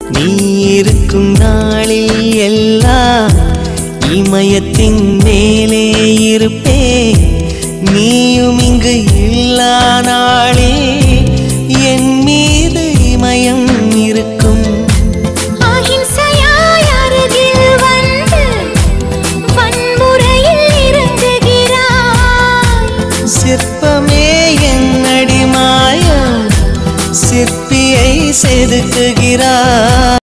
நீ இருக்கும் நாளில் எல்லாம் இமயத்தின் மேலே இருப்பே நீயும் இங்கு இல்லா நாளே என் மீது இமயம் இருக்கும் சிற்பமே என்னடி மாயம் சிற்பியை செதுக்குகிறாய்